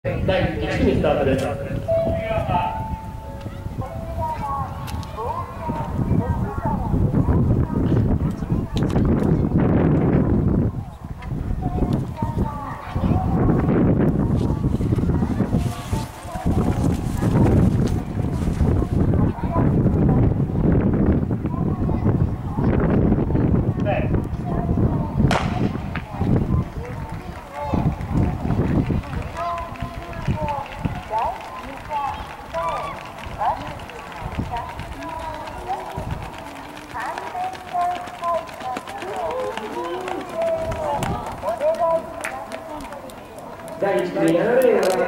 第1組スタートです。第1組7レーンは